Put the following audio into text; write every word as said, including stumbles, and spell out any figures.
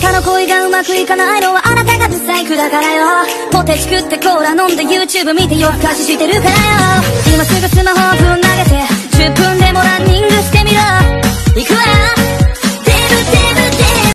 かの恋がうまくいかないのはあなたがブサイクだからよ。ポテチ食ってコーラ飲んで YouTube 見て夜更かししてるからよ。